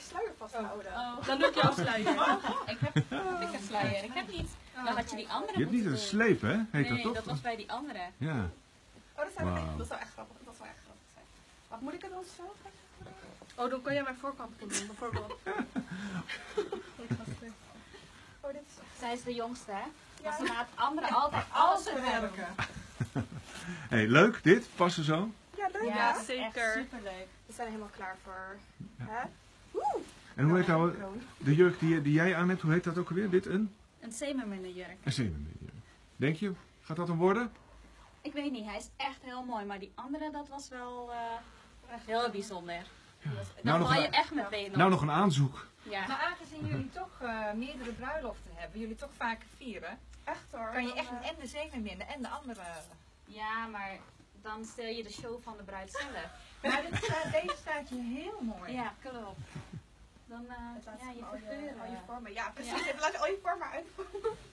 sluier vasthouden. Oh. Dan doe ik jouw sluier. Ik heb een sluier. Ik heb niet. Dan had je die andere. Je hebt niet een sleep, hè? Heet dat toch? Nee, dat was bij die andere. Ja. Oh, dat zou echt grappig zijn. Wacht, moet ik het dan zo? Oh, dan kan jij mijn voorkant doen, bijvoorbeeld. Oh, dit is... Zij is de jongste, hè? Ja. Dus dan laat het andere altijd alles werken. Hey, leuk dit, passen zo. Ja, leuk Ja, ja. zeker. Echt superleuk. We zijn helemaal klaar voor... Hè? En hoe heet nou de jurk die jij aan hebt, hoe heet dat ook alweer? Dit een Zeemerminnenjurk. zeemerminjurk. Denk je, gaat dat hem worden? Ik weet niet, hij is echt heel mooi. Maar die andere, dat was wel echt heel bijzonder. Nou, Dan val je echt meteen op. Nou nog een aanzoek. Ja. Maar aangezien jullie toch meerdere bruiloften hebben, jullie toch vaker vieren, Echt hoor. kan je echt en de zeemerminnen en de andere... Ja, maar dan stel je de show van de bruid zelf. Maar deze staat je heel mooi. Ja, klopt. Dan ja, je al figuren. je vormen. Ja, precies. Even laten al je vormen uitvoeren.